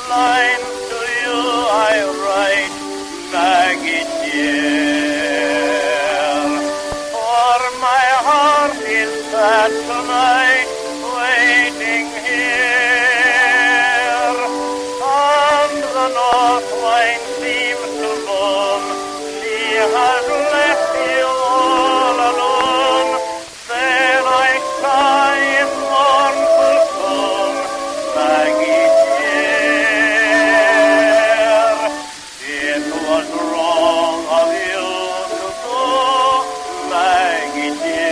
lines to you I write, Maggie dear. For my heart is sad tonight, waiting here. And the north wind seems to bloom, she has left you all alone. Then I sigh in mournful tone, Maggie dear. It was wrong of you to go, Maggie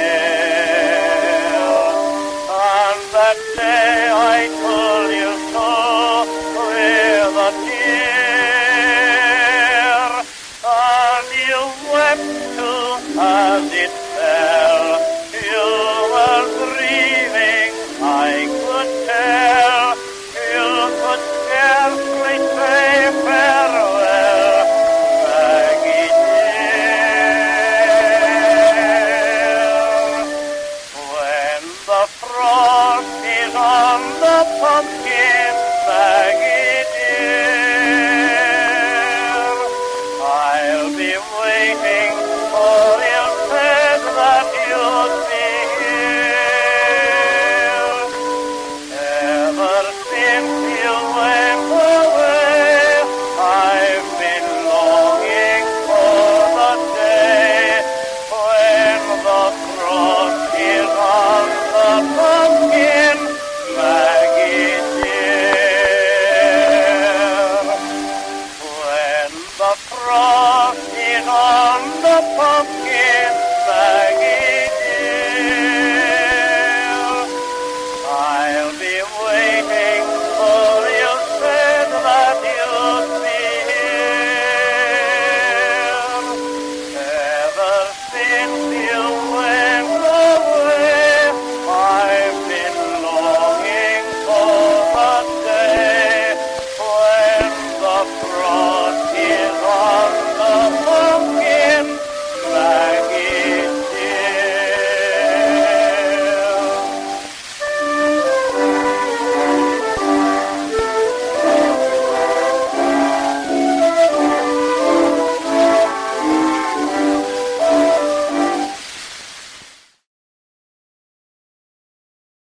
dear. And that day I told you so with a tear. And you wept too as it fell. You were grieving, I could tell. You could scarcely say farewell, Maggie dear. When the frost is on the pumpkin, Maggie dear, I'll be waiting, for you said that you'd be here. Ever since you went away, I've been longing for the day when the frost is on the pumpkin, Maggie dear. When the frost is on the pumpkin, Maggie dear, I'll be waiting.